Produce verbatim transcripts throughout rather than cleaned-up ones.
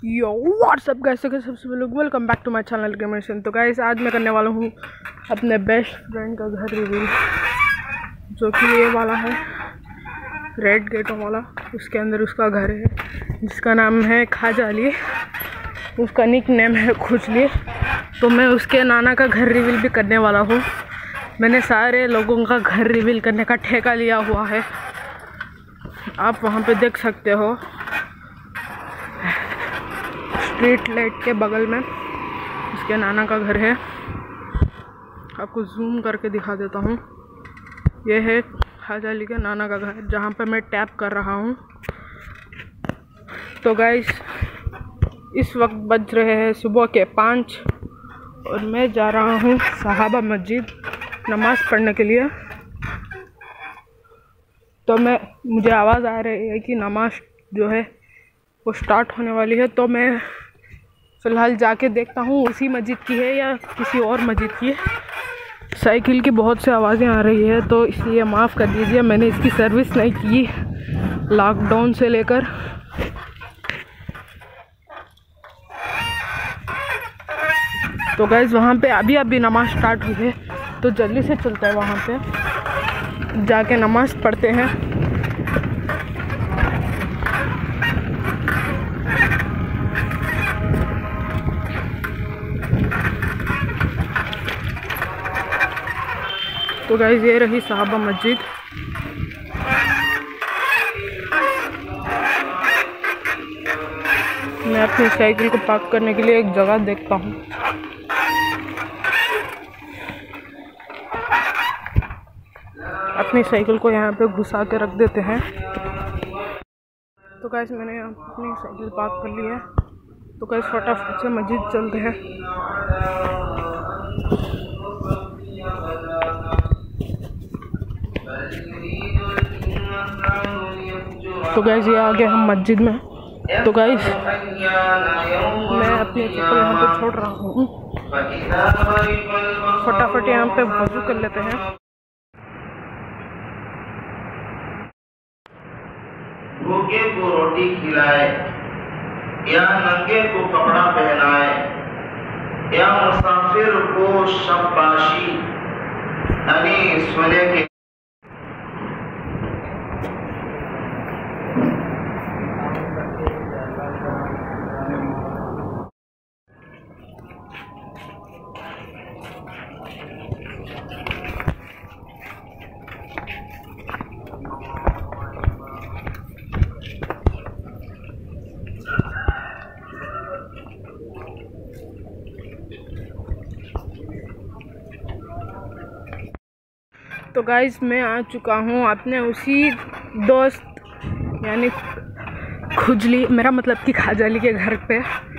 यो WhatsApp guys, सबसे पहले welcome back to my channel Gamerson. तो गाइस आज मैं करने वाला हूँ अपने बेस्ट फ्रेंड का घर रिवील, जो कि ये वाला है, रेड गेटों वाला। उसके अंदर उसका घर है जिसका नाम है खाजा अली, उसका निक नेम है खुजली। तो मैं उसके नाना का घर रिवील भी करने वाला हूँ। मैंने सारे लोगों का घर रिवील करने का ठेका लिया हुआ है, आप वहाँ पे देख सकते हो। स्ट्रीट लाइट के बगल में उसके नाना का घर है। आपको जूम करके दिखा देता हूँ। ये है खाजा अली के नाना का घर, जहाँ पे मैं टैप कर रहा हूँ। तो गाइस इस वक्त बज रहे हैं सुबह के पाँच और मैं जा रहा हूँ सहाबा मस्जिद नमाज़ पढ़ने के लिए। तो मैं मुझे आवाज़ आ रही है कि नमाज जो है वो स्टार्ट होने वाली है। तो मैं फ़िलहाल जाके देखता हूँ उसी मस्जिद की है या किसी और मस्जिद की है। साइकिल की बहुत सी आवाज़ें आ रही है, तो इसलिए माफ़ कर दीजिए, मैंने इसकी सर्विस नहीं की लॉकडाउन से लेकर। तो गाइस वहाँ पे अभी अभी नमाज़ स्टार्ट हुई है, तो जल्दी से चलता है, वहाँ पे जाके नमाज़ पढ़ते हैं। तो गाइस ये रही सहाबा मस्जिद। मैं अपनी साइकिल को पार्क करने के लिए एक जगह देखता हूँ। अपनी साइकिल को यहाँ पे घुसा के रख देते हैं। तो गाइस मैंने अपनी साइकिल पार्क कर ली है। तो गाइस फटाफट से मस्जिद चलते हैं। तो गाइस ये आ गए हम मस्जिद में। तो गाइस मैं अपनी चप्पल यहाँ पे छोड़ रहा हूँ, फटाफट यहाँ पे वज़ू कर लेते हैं। भूखे को रोटी खिलाए या नंगे को कपड़ा पहनाए या मुसाफिर को शाबाशी यानी सोने के। तो गाइस मैं आ चुका हूँ अपने उसी दोस्त यानी खुजली, मेरा मतलब कि खाजा अली के घर पे।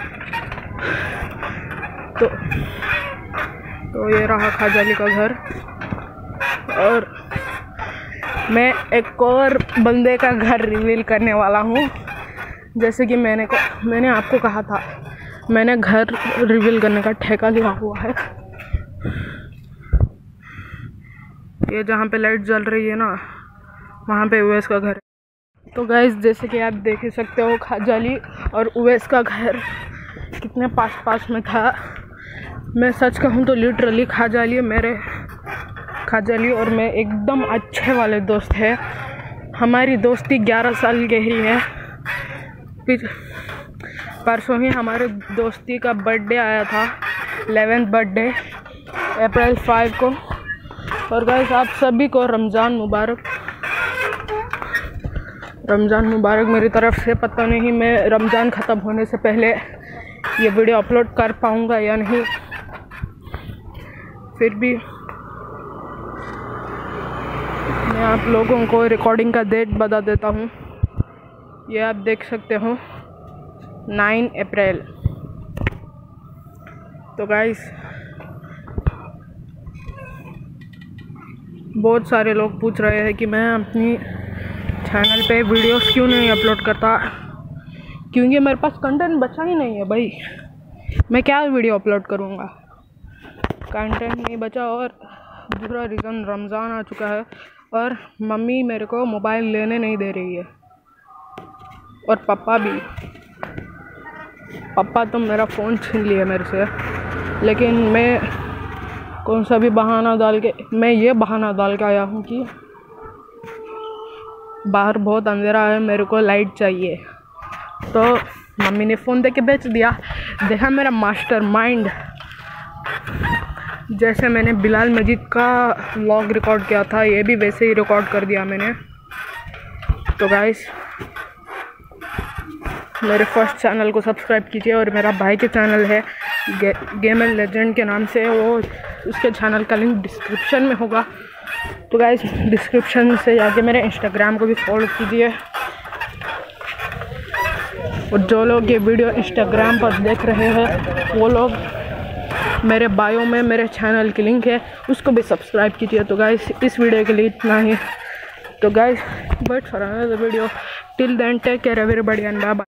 तो तो ये रहा खाजा अली का घर, और मैं एक और बंदे का घर रिवील करने वाला हूँ। जैसे कि मैंने को मैंने आपको कहा था, मैंने घर रिवील करने का ठेका लिया हुआ है। ये जहाँ पे लाइट जल रही है ना, वहाँ पे उवैस का घर है। तो गाइस जैसे कि आप देख ही सकते हो, खाजा अली और उवैस का घर कितने पास पास में था। मैं सच कहूँ तो लिटरली खाजा अली मेरे खाजा अली और मैं एकदम अच्छे वाले दोस्त हैं। हमारी दोस्ती ग्यारह साल गहरी है। फिर परसों ही हमारे दोस्ती का बर्थडे आया था, इलेवेंथ बर्थडे अप्रैल फाइव को। और गाइस आप सभी को रमज़ान मुबारक, रमज़ान मुबारक मेरी तरफ से। पता नहीं मैं रमज़ान ख़त्म होने से पहले ये वीडियो अपलोड कर पाऊँगा या नहीं, फिर भी मैं आप लोगों को रिकॉर्डिंग का डेट बता देता हूँ। ये आप देख सकते हो, नाइन अप्रैल। तो गाइस बहुत सारे लोग पूछ रहे हैं कि मैं अपनी चैनल पे वीडियोस क्यों नहीं अपलोड करता, क्योंकि मेरे पास कंटेंट बचा ही नहीं है भाई। मैं क्या वीडियो अपलोड करूँगा, कंटेंट नहीं बचा। और दूसरा रीज़न, रमज़ान आ चुका है और मम्मी मेरे को मोबाइल लेने नहीं दे रही है, और पापा भी। पापा तो मेरा फ़ोन छीन लिए मेरे से, लेकिन मैं कौन सा भी बहाना डाल के मैं ये बहाना डाल के आया हूँ कि बाहर बहुत अंधेरा है, मेरे को लाइट चाहिए। तो मम्मी ने फ़ोन दे के बेच दिया। देखा मेरा मास्टर माइंड। जैसे मैंने बिलाल मजीद का व्लॉग रिकॉर्ड किया था, ये भी वैसे ही रिकॉर्ड कर दिया मैंने। तो गाइस मेरे फर्स्ट चैनल को सब्सक्राइब कीजिए, और मेरा भाई के चैनल है गे, गेमर लेजेंड के नाम से, वो उसके चैनल का लिंक डिस्क्रिप्शन में होगा। तो गाइस डिस्क्रिप्शन से जाके मेरे इंस्टाग्राम को भी फॉलो कीजिए, और जो लोग ये वीडियो इंस्टाग्राम पर देख रहे हैं वो लोग मेरे बायो में मेरे चैनल की लिंक है, उसको भी सब्सक्राइब कीजिए। तो गाइस इस वीडियो के लिए इतना ही। तो guys wait for another video, till then take care everybody and bye bye.